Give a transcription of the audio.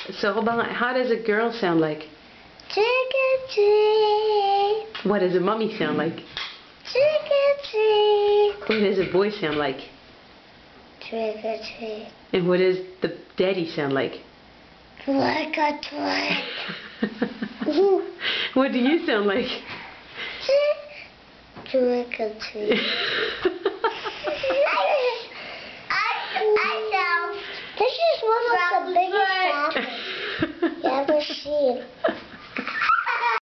So hold on, how does a girl sound like? Trick or treat. What does a mummy sound like? Trick or treat. What does a boy sound like? Trick or treat. And what does the daddy sound like? Trick or treat. What do you sound like? Trick or treat.